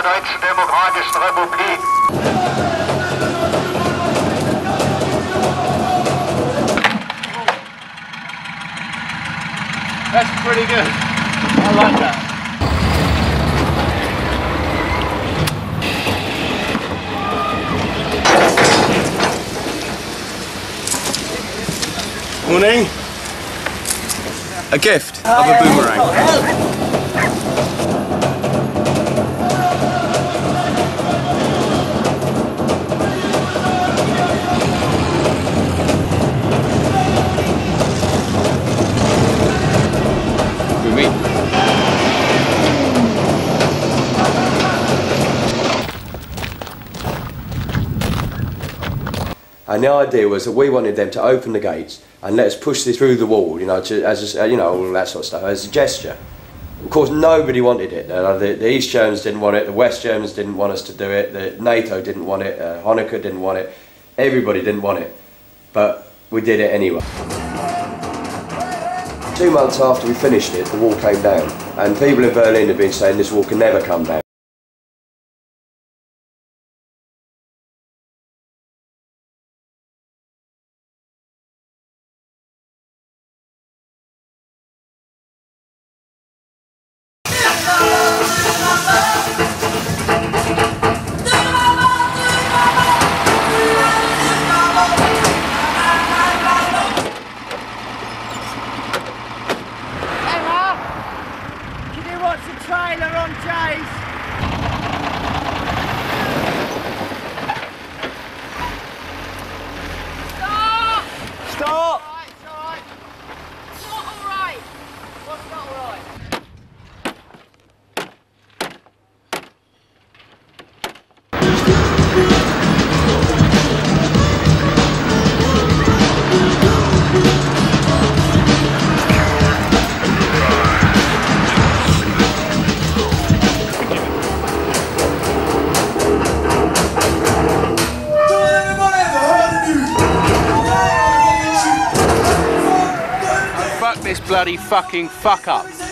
Deutschen Demokratischen Republik. That's pretty good. I like that. Morning. A gift of a boomerang. With me. And the idea was that we wanted them to open the gates and let us push this through the wall, you know, all that sort of stuff, as a gesture. Of course, nobody wanted it. The East Germans didn't want it, the West Germans didn't want us to do it, the NATO didn't want it, Honecker didn't want it, everybody didn't want it. But we did it anyway. 2 months after we finished it, the wall came down. And people in Berlin have been saying this wall can never come down. What's the trailer on Jay's? Stop! Stop! It's alright. It's not alright. What's not alright? Fuck this bloody fucking fuck up.